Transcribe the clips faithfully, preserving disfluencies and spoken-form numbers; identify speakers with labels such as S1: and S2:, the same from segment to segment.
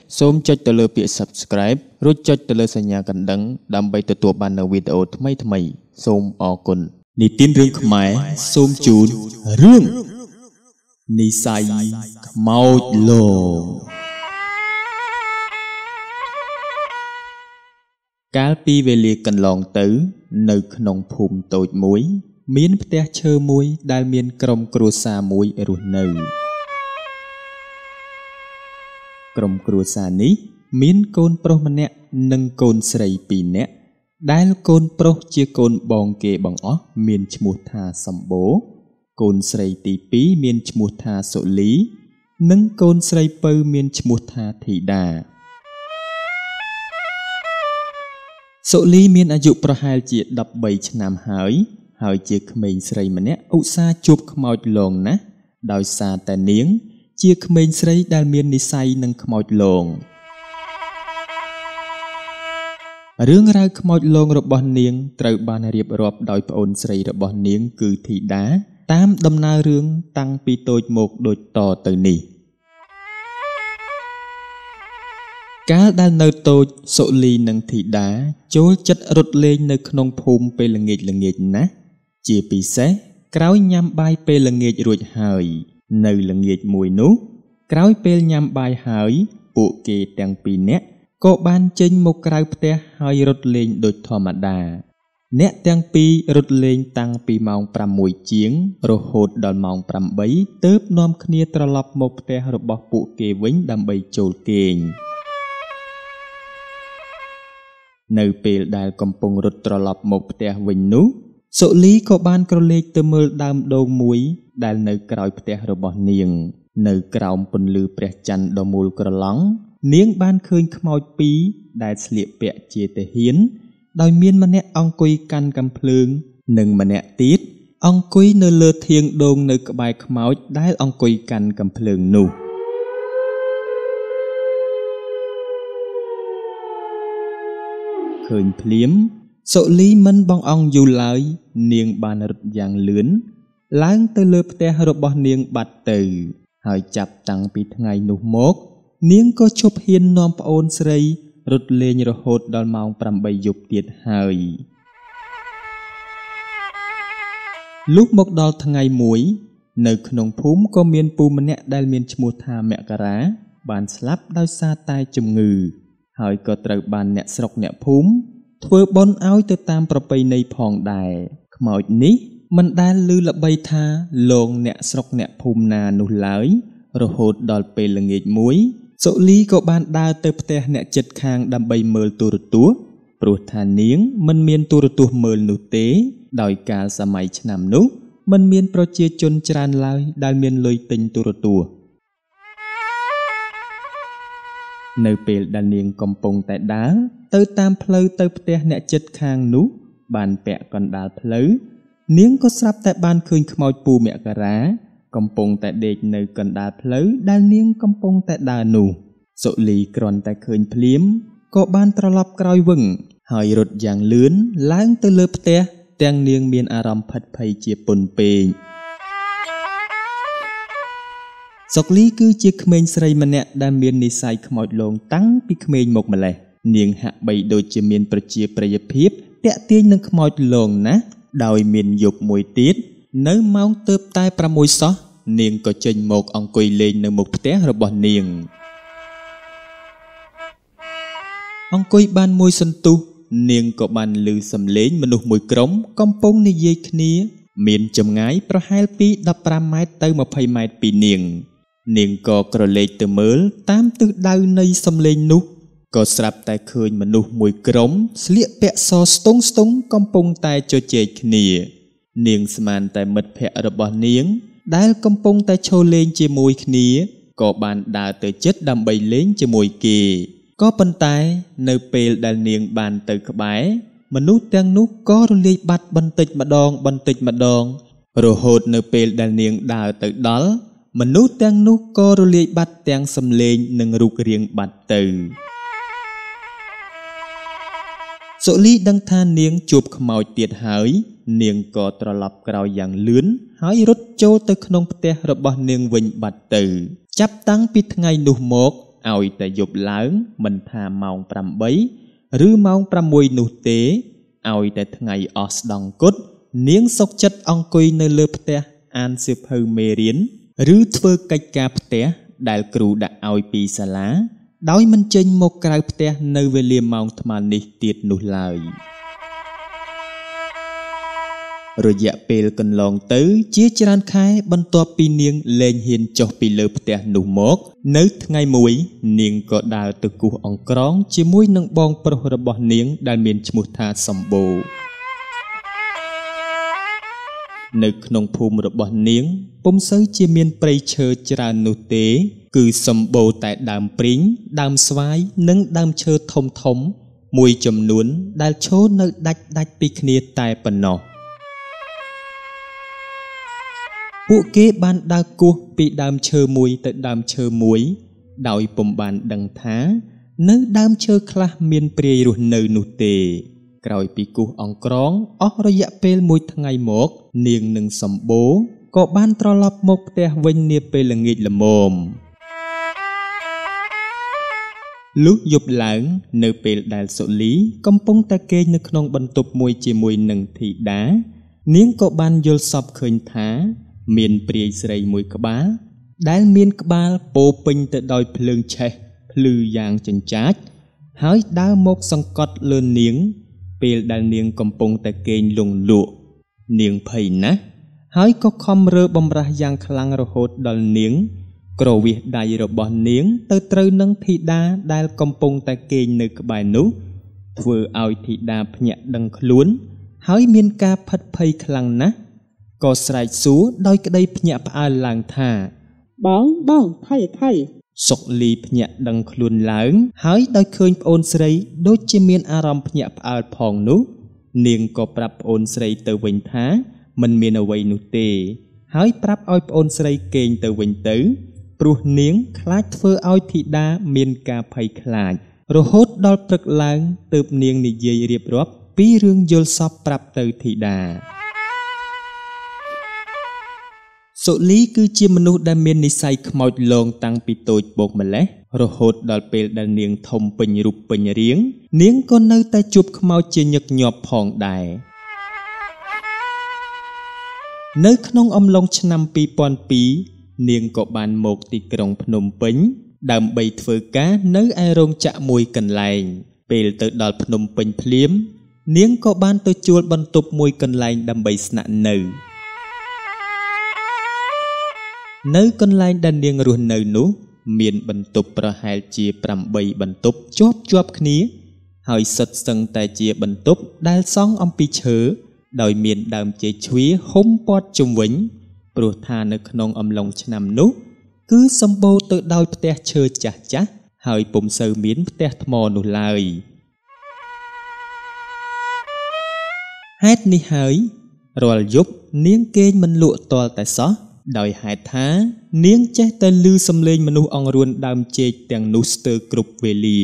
S1: សូមចុចទៅលើពាក្យ Subscribe រួចចុចទៅលើសញ្ញាកណ្ដឹងដើម្បីទទួលបាននូវវីដេអូថ្មីៗសូមអរគុណនិទានរឿងខ្មែរសូមជូនរឿងនិស័យខ្មោចលងកាលពីវេលាកន្លងទៅនៅក្នុងភូមិតូចមួយមានផ្ទះឈើមួយដែលមានក្រុមគ្រួសារមួយរស់នៅក្រុមគ្រួសារនេះមានកូនប្រុសម្នាក់និងកូនស្រីពីរនាក់ដែលកូនប្រុសជាកូនបងគេបង្អស់មានឈ្មោះថាសម្បូរកូនស្រីទីពីរមានឈ្មោះថាសុលីនិងកូនស្រីពៅមានឈ្មោះថាធីតាសុលីមានអាយុប្រហែលជាដប់បីឆ្នាំហើយហើយជាក្មេងស្រីម្នាក់ឧស្សាហ៍ជួបខ្មោចលងណាស់ដោយសារតែនាងជាក្មេងស្រីដែលមាននិស្ស័យនឹងខ្មោចលងរឿងរ៉ាវខ្មោចលងរបស់នាងត្រូវបានរៀបរាប់ដោយប្អូនស្រីរបស់នាងគឺធីតាតាមដំណើររឿងតាំងពីតូចមកដូចតទៅនេះកាលដែលនៅតូចសុលីនិងធីតាចូលចិត្តរត់លេងនៅក្នុងភូមិពេលល្ងាចល្ងាចណាស់ជាពិសេសក្រោយញ៉ាំបាយពេលល្ងាចរួចហើយនៅល្ងាចមួយនោះក្រោយពេលញ៉ាំបាយហើយពួកគេទាំងពីរនាក់ក៏បានចេញមកក្រៅផ្ទះហើយរត់លេងដូចធម្មតាអ្នកទាំងពីររត់លេងតាំងពីម៉ោងប្រាំមួយជាងរហូតដល់ម៉ោងប្រាំបីទើបនាំគ្នាត្រឡប់មកផ្ទះរបស់ពួកគេវិញដើម្បីចូលគេងនៅពេលដែលកំពុងរត់ត្រឡប់មកផ្ទះវិញនោះសុលីក៏បានក្រឡេកទៅមើលដើមដូងមួយដែលនៅក្រោយផ្ទះរបស់នាងនៅក្រោមពន្លឺព្រះច័ន្ទដ៏មូលក្រឡង់នាងបានឃើញខ្មោចពីរដែលស្លៀកពាក់ជាទាហានដោយមានម្នាក់អង្គុយកាន់កាំភ្លើងនិងម្នាក់ទៀតអង្គុយនៅលើធាងដូងនៅក្បែរខ្មោចដែលអង្គុយកាន់កាំភ្លើងនោះឃើញភ្លាមសុលីមិនបងអង្គយូរឡើយនាងបានរត់យ៉ាងលឿនឡើងទៅលើផ្ទះរបស់នាងបាត់ទៅហើយចាប់តាំងពីថ្ងៃនោះមកនាងក៏ឈប់ហ៊ាននាំប្អូនស្រីរត់លេងរហូតដល់ម៉ោងប្រាំបីយប់ទៀតហើយលុះមកដល់ថ្ងៃមួយនៅក្នុងភូមិក៏មានពូម្នាក់ដែលមានឈ្មោះថាមករាបានស្លាប់ដោយសារតែជំងឺហើយក៏ត្រូវបានអ្នកស្រុកអ្នកភូមិធ្វើបុណ្យឲ្យទៅតាមប្រពៃណីផងដែរខ្មោចនេះមិនដែលឮល្បីថាលងអ្នកស្រុកអ្នកភូមិណានោះឡើយរហូតដល់ពេលល្ងាចមួយសុលីក៏បានដើរទៅផ្ទះអ្នកជិតខាងដើម្បីមើលទូរទស្សន៍ព្រោះថានាងមិនមានទូរទស្សន៍មើលនោះទេដោយកាលសម័យឆ្នាំនោះមិនមានប្រជាជនច្រើនឡើយដែលមានលុយទិញទូរទស្សន៍នៅពេលដែលនាងកំពុងតែដើរទៅតាមផ្លូវទៅផ្ទះអ្នកជិតខាងនោះបានពាក់កណ្ដាលផ្លូវនាងក៏ស្រាប់តែបានឃើញខ្មោចពូមករាកំពុងតែដេកនៅកណ្ដាលផ្លូវដែលនាងកំពុងតែដើរនោះសុលីគ្រាន់តែឃើញភ្លាមក៏បានត្រឡប់ក្រោយវឹងហើយរត់យ៉ាងលឿនឡើងទៅលើផ្ទះទាំងនាងមានអារម្មណ៍ផិតភ័យជាពន់ពេកសុលីគឺជាក្មេងស្រីម្នាក់ដែលមាននិស្ស័យខ្មោចលងតាំងពីក្មេងមកម្លេះនាងហាក់បីដូចជាមានប្រជាប្រិយភាពតាក់ទាញនឹងខ្មោចលងណាស់ដោយមានយប់មួយទៀតនៅម៉ោងទើបតែប្រាំមួយសោះនាងក៏ចេញមកអង្គុយលេងនៅមុខផ្ទះរបស់នាងអង្គុយបានមួយសន្ទុះនាងក៏បានឮសំឡេងមនុស្សមួយក្រុមកំពុងនិយាយគ្នាមានចម្ងាយប្រហែលពីដប់ប្រាំម៉ែត្រទៅម្ភៃម៉ែត្រពីនាងនាងក៏ក្រឡេកទៅមើលតាមទិសដៅនៃសំឡេងនោះក៏ស្រាប់តែឃើញមនុស្សមួយក្រុមស្លៀកពាក់សស្ទង់ស្ទង់កំពុងតែជជែកគ្នានាងស្មានតែមិត្តភក្តិរបស់នាងដែលកំពុងតែឈរលេងជាមួយគ្នាក៏បានដើរទៅជិតដើម្បីលេងជាមួយគេក៏ប៉ុន្តែនៅពេលដែលនាងបានទៅក្បែរមនុស្សទាំងនោះក៏រលាយបាត់បន្តិចម្ដងបន្តិចម្ដងរហូតនៅពេលដែលនាងដើរទៅដល់មនុស្សទាំងនោះក៏រលាយបាត់ទាំងសំឡេងនិងរូបរាងបាត់ទៅសុលីដឹងថានាងជួបខ្មោចទៀតហើយនាងក៏ត្រឡប់ក្រោយយ៉ាងលឿនហើយរត់ចូលទៅក្នុងផ្ទះរបស់នាងវិញបាត់ទៅចាប់តាំងពីថ្ងៃនោះមកឲ្យតែយប់ឡើងមិនថាម៉ោងប្រាំបីឬម៉ោងប្រាំមួយនោះទេឲ្យតែថ្ងៃអស់ស្ដង់គត់នាងសុខចិត្តអង្គុយនៅលើផ្ទះអានសៀវភៅមេរៀនឬធ្វើកិច្ចការផ្ទះដែលគ្រូដាក់ឲ្យពីសាលាដោយមិនចេញមកក្រៅផ្ទះនៅវេលាម៉ោងថ្មនេះទៀតនោះឡើយរយៈពេលកន្លងទៅជាច្រើនខែបន្ទាប់ពីនាងលែងហ៊ានចុះពីលើផ្ទះនោះមកនៅថ្ងៃមួយនាងក៏ដើរទៅគោះអង្ក្រងជាមួយនឹងបងប្រុសរបស់នាងដែលមានឈ្មោះថាសម្បូរនៅក្នុងភូមិរបស់នាងពុំសូវជាមានព្រៃឈើច្រើននោះទេគឺសម្បូរតែដើមព្រីងដើមស្វាយនិងដើមឈើធំធំមួយចំនួនដែលឈរនៅដាច់ដាច់ពីគ្នាតែប៉ុណ្ណោះពួកគេបានដើរគោះពីដើមឈើមួយទៅដើមឈើមួយដោយពុំបានដឹងថានៅដើមឈើខ្លះមានព្រាយរស់នៅនោះទេក្រោយពីគោះអង្ក្រងអស់រយៈពេលមួយថ្ងៃមកនាងនិងសម្បូរក៏បានត្រឡប់មកផ្ទះវិញនាពេលល្ងាចល្មមលុះយប់ឡើងនៅពេលដែលសុលីកំពុងតែគេងនៅក្នុងបន្ទប់មួយជាមួយនឹងធីតានាងក៏បានយល់សប្តិឃើញថាមានព្រាយស្រីមួយក្បាលដែលមានក្បាលពោពេញទៅដោយភ្លើងឆេះភ្លឺយ៉ាងចិញ្ចាចហើយដើរមកសង្កត់លើនាងពេលដែលនាងកំពុងតែគេងលង់លក់នាងភ័យណាស់ហើយក៏ខំរើបំរាស់យ៉ាងខ្លាំងរហូតដល់នាងក្រវិសដៃរបស់នាងទៅត្រូវនឹងធីតាដែលកំពុងតែគេងនៅក្បែរនោះធ្វើឲ្យធីតាភ្ញាក់ដឹងខ្លួនហើយមានការផិតភ័យខ្លាំងណាស់ក៏ស្រែកសួរដោយក្តីភ្ញាក់ផ្អើលឡើងថាបងបងថៃថៃសុកលីភ្ញាក់ដឹងខ្លួនឡើងហើយដោយឃើញប្អូនស្រីដូចជាមានអារម្មណ៍ភ្ញាក់ផ្អើលផងនោះនាងក៏ប្រាប់ប្អូនស្រីទៅវិញថាមិនមានអ្វីនោះទេហើយប្រាប់ឲ្យប្អូនស្រីគេងទៅវិញទៅព្រោះនាងខ្លាចធ្វើឲ្យធីតាមានការភ័យខ្លាចរហូតដល់ព្រឹកឡើងទើបនាងនិយាយរៀបរាប់ពីរឿងយល់សប្តិប្រាប់ទៅធីតាសុលីគឺជាមនុស្សដែលមាននិស្ស័យខ្មោចលងតាំងពីតូចបោកម្លេះរហូតដល់ពេលដែលនាងធំពេញរូបពេញរាងនាងក៏នៅតែជួបខ្មោចជាញឹកញាប់ផងដែរនៅក្នុងអំឡុងឆ្នាំពីរពាន់ពីរនាងក៏បានមកទីក្រុងភ្នំពេញដើម្បីធ្វើការនៅឯរោងចក្រមួយកន្លែងពេលទៅដល់ភ្នំពេញភ្លាមនាងក៏បានទៅជួលបន្ទប់មួយកន្លែងដើម្បីស្នាក់នៅនៅកន្លែងដែលនាងរស់នៅនោះមានបន្ទប់ប្រហែលជាប្រាំបីបន្ទប់ជាប់ជាប់គ្នាហើយសុទ្ធសឹងតែជាបន្ទប់ដែលសង់អំពីឈើដោយមានដើមចេកជ្វាហុំព័ទ្ធជុំវិញព្រោះថានៅក្នុងអំឡុងឆ្នាំនោះគឺសម្បូរទៅដោយផ្ទះឈើចាស់ចាស់ហើយពុំសូវមានផ្ទះថ្មនោះឡើយហេតុនេះហើយរាល់យប់នាងគេងមិនលក់ទាល់តែសោះដោយហេតុថានាងចេះតែឮសំឡេងមនុស្សអង្រួនដើមចេកទាំងនោះស្ទើរគ្រប់វេលា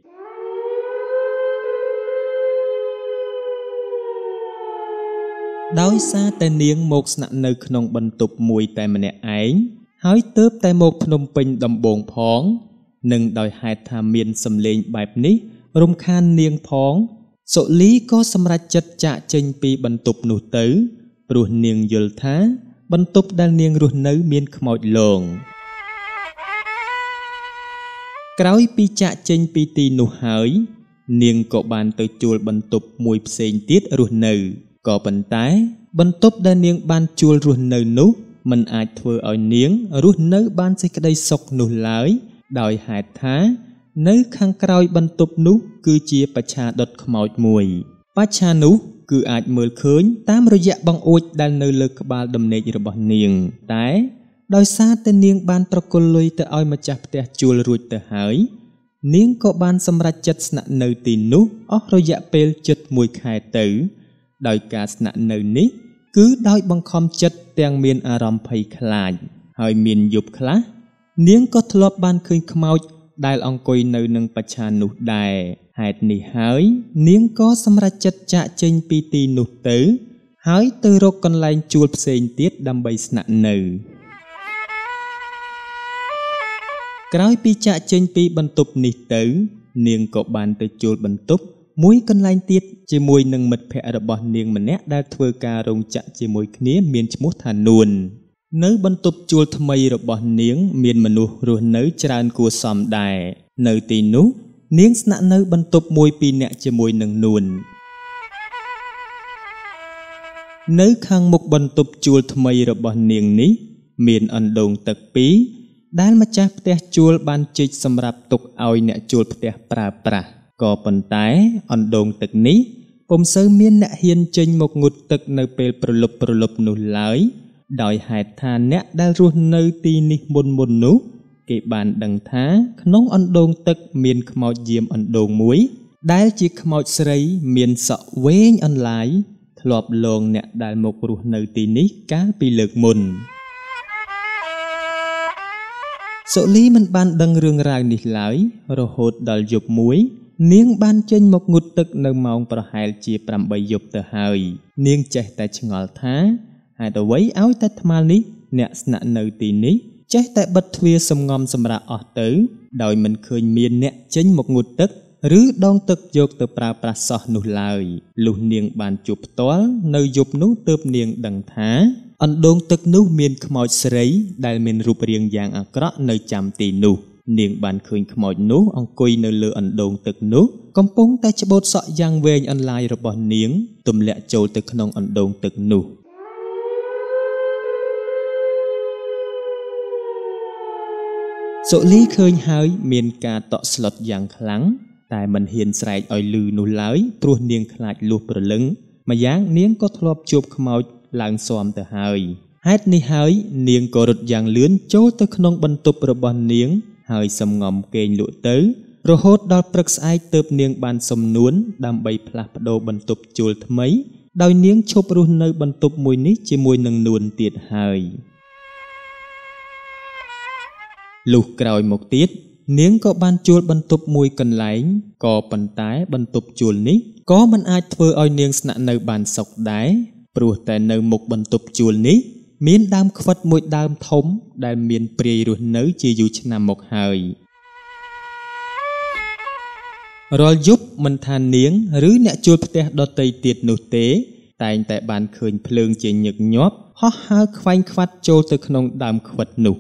S1: ដោយសារតែនាងមកស្នាក់នៅក្នុងបន្ទប់មួយតែម្នាក់ឯងហើយទើបតែមកភ្នំពេញដំបូងផងនិងដោយហេតុថាមានសំឡេងបែបនេះរំខាននាងផងសុលីក៏សម្រេចចិត្តចាកចេញពីបន្ទប់នោះទៅព្រោះនាងយល់ថាបន្ទប់ដែលនាងរស់នៅមានខ្មោចលងក្រោយពីចាកចេញពីទីនោះហើយនាងក៏បានទៅជួលបន្ទប់មួយផ្សេងទៀតរស់នៅក៏ប៉ុន្តែបន្ទប់ដែលនាងបានជួលរស់នៅនោះមិនអាចធ្វើឲ្យនាងរស់នៅបានសេចក្តីសុខនោះឡើយដោយហេតុថានៅខាងក្រោយបន្ទប់នោះគឺជាបច្ឆាដុតខ្មោចមួយបច្ឆានោះគឺអាចមើលឃើញតាមរយៈបង្អួចដែលនៅលើក្បាលដំណេករបស់នាងតែដោយសារតែនាងបានប្រគល់លុយទៅឲ្យម្ចាស់ផ្ទះជួលរួចទៅហើយនាងក៏បានសម្រេចចិត្តស្នាក់នៅទីនោះអស់រយៈពេលជិតមួយខែទៅដោយការស្នាក់នៅនេះគឺដោយបង្ខំចិត្តទាំងមានអារម្មណ៍ភ័យខ្លាចហើយមានយប់ខ្លះនាងក៏ធ្លាប់បានឃើញខ្មោចដែលអង្គុយនៅនឹងបច្ឆានោះដែរហេតុនេះហើយនាងក៏សម្រេចចិត្តចាកចេញពីទីនោះទៅហើយទៅរកកន្លែងជួលផ្សេងទៀតដើម្បីស្នាក់នៅក្រោយពីចាក់ចេញពីបន្ទប់នេះទៅនាងក៏បានទៅជួលបន្ទប់មួយកន្លែងទៀតជាមួយនឹងមិត្តភ័ក្តិរបស់នាងម្នាក់ដែលធ្វើការរោងចក្រជាមួយគ្នាមានឈ្មោះថានួននៅបន្ទប់ជួលថ្មីរបស់នាងមានមនុស្សរស់នៅច្រើនគួរសមដែរនៅទីនោះនាងស្នាក់នៅបន្ទប់មួយពីរនាក់ជាមួយនឹងនួននៅខាងមុខបន្ទប់ជួលថ្មីរបស់នាងនេះមានអណ្ដូងទឹកពីរដែលម្ចាស់ផ្ទះជួលបានជីកសម្រាប់ទុកឲ្យអ្នកជួលផ្ទះប្រើប្រាស់ក៏ប៉ុន្តែអណ្ដូងទឹកនេះពុំសូវមានអ្នកហ៊ានចេញមកងូតទឹកនៅពេលប្រលប់ប្រលប់នោះឡើយដោយហេតុថាអ្នកដែលរស់នៅទីនេះមុនមុននោះគេបានដឹងថាក្នុងអណ្ដូងទឹកមានខ្មោចយាមអណ្ដូងមួយដែលជាខ្មោចស្រីមានសក់វែងអន្លាយធ្លាប់លងអ្នកដែលមករស់នៅទីនេះកាលពីលើកមុនសូលីមិនបានដឹងរឿងរ៉ាវនេះឡើយរហូតដល់យប់មួយនាងបានចេញមកងូតទឹកនៅម៉ោងប្រហែលជាប្រាំបីយប់ទៅហើយនាងចេះតែឆ្ងល់ថាហេតុអ្វីឲ្យតែថ្មនេះអ្នកស្នាក់នៅទីនេះចេះតែបិទទ្វារសំងំសម្រាប់អស់ទៅដោយមិនឃើញមានអ្នកចេញមកងូតទឹកឬដងទឹកយកទៅប្រើប្រាស់សោះនោះឡើយលុះនាងបានជួបផ្ទាល់នៅយប់នោះទើបនាងដឹងថាអណ្ដូងទឹកនោះមានខ្មោចស្រីដែលមានរូបរាងយ៉ាងអាក្រក់នៅចាំទីនោះនាងបានឃើញខ្មោចនោះអង្គុយនៅលើអណ្ដូងទឹកនោះកំពុងតែច្បូតសក់យ៉ាងវែងអន្លាយរបស់នាងទម្លាក់ចូលទៅក្នុងអណ្ដូងទឹកនោះសូលីឃើញហើយមានការតក់ស្លុតយ៉ាងខ្លាំងតែមិនហ៊ានស្រែកឲ្យឮនោះឡើយព្រោះនាងខ្លាចលួសព្រលឹងម្យ៉ាងនាងក៏ធ្លាប់ជួបខ្មោចឡើងស៊ាំទៅហើយហេតុនេះហើយនាងក៏រត់យ៉ាងលឿនចូលទៅក្នុងបន្ទប់របស់នាងហើយសំងំគេងលក់ទៅរហូតដល់ព្រឹកស្អែកទើបនាងបានសំនួនដើម្បីផ្លាស់ប្ដូរបន្ទប់ជួលថ្មីដោយនាងឈប់រស់នៅបន្ទប់មួយនេះជាមួយនឹងនួនទៀតហើយលុះក្រោយមកទៀតនាងក៏បានជួលបន្ទប់មួយកន្លែងក៏ប៉ុន្តែបន្ទប់ជួលនេះក៏មិនអាចធ្វើឲ្យនាងស្នាក់នៅបានសុខដែរព្រោះតែនៅមុខបន្ទប់ជួលនេះមានដើមខ្វិតមួយដើមធំដែលមានព្រាយរស់នៅជាយូរឆ្នាំមកហើយរាល់យប់មិនថានាងឬអ្នកជួលផ្ទះដទៃទៀតនោះទេតែងតែបានឃើញភ្លើងជាញឹកញាប់ហោះហើរខ្វែងខ្វាត់ចូលទៅក្នុងដើមខ្វិតនោះ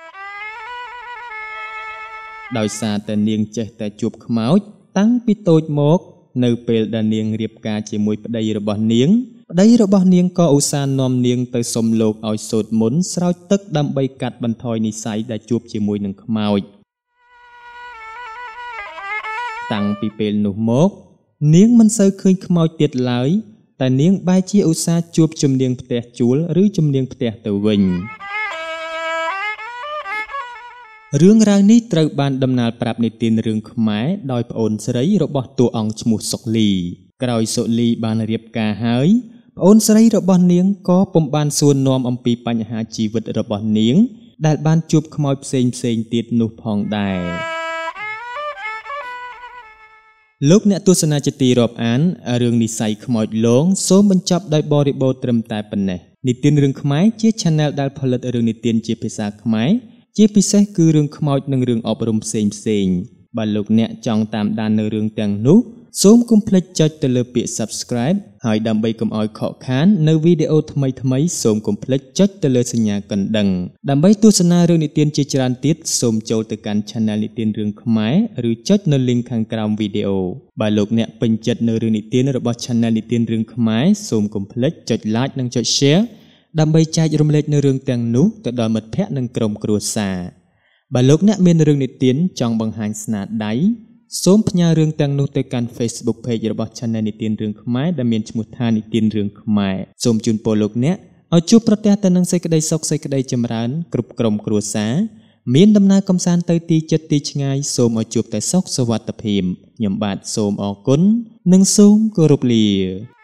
S1: ដោយសារតែនាងចេះតែជួបខ្មោចតាំងពីតូចមកនៅពេលដែលនាងរៀបការជាមួយប្តីរបស់នាងប្តីរបស់នាងក៏ឧស្សាហ៍នាំនាងទៅសុំលោកឲ្យសូត្រមន្តស្រោចទឹកដើម្បីកាត់បន្ថយនិស្ស័យដែលជួបជាមួយនឹងខ្មោចតាំងពីពេលនោះមកនាងមិនសូវឃើញខ្មោចទៀតឡើយតែនាងបែរជាឧស្សាហ៍ជួបជំនាងផ្ទះជួលឬជំនាងផ្ទះទៅវិញរឿងរ៉ាវនេះត្រូវបានដំណាលប្រាប់និទានរឿងខ្មែរដោយប្អូនស្រីរបស់តួអង្គឈ្មោះសុកលីក្រោយសុលីបានរៀបការហើយប្អូនស្រីរបស់នាងក៏ពុំបានសួរនាំអំពីបញ្ហាជីវិតរបស់នាងដែលបានជួបខ្មោចផ្សេងផ្សេងទៀតនោះផងដែរលោកអ្នកទស្សនាជាទីរាប់អានរឿងនិស្ស័យខ្មោចលងសូមបញ្ចប់ដោយបរិបូរត្រឹមតែប៉ុណ្ណេះនិទានរឿងខ្មែរជា Channel ដែលផលិតរឿងនិទានជាភាសាខ្មែរជាពិសេសគឺរឿងខ្មោចនិងរឿងអប់រំផ្សេងផ្សេងបើលោកអ្នកចង់តាមដាននៅរឿងទាំងនោះសូមកុំភ្លេចចុចទៅលើពាក្យ Subscribe ហើយដើម្បីកុំឲ្យខកខាននៅវីដេអូថ្មីៗសូមកុំភ្លេចចុចទៅលើសញ្ញាកណ្ដឹងដើម្បីទស្សនារឿងនិទានជាច្រើនទៀតសូមចូលទៅកាន់ Channel និទានរឿងខ្មែរឬចុចនៅ link ខាងក្រោមវីដេអូបើលោកអ្នកពេញចិត្តនៅរឿងនិទានរបស់ Channel និទានរឿងខ្មែរសូមកុំភ្លេចចុច Like និងចុច Share ដើម្បីចែករំលែកនៅរឿងទាំងនោះទៅដល់មិត្តភ័ក្តិនិងក្រុមគ្រួសារបើលោកអ្នកមានរឿងនិទានចង់បង្ហាញស្នាដៃសូមផ្ញើរឿងទាំងនោះទៅកាន់ Facebook Page របស់ Channel និទានរឿងខ្មែរដែលមានឈ្មោះថានិទានរឿងខ្មែរសូមជូនពរលោកអ្នកឲ្យជួបប្រទះតែនឹងសេចក្តីសុខសេចក្តីចម្រើនគ្រប់ក្រុមគ្រួសារមានដំណើរកំសាន្តទៅទីជិតទីឆ្ងាយសូមឲ្យជួបតែសុខសុវត្ថិភាពខ្ញុំបាទសូមអរគុណនិងសូមគោរពលា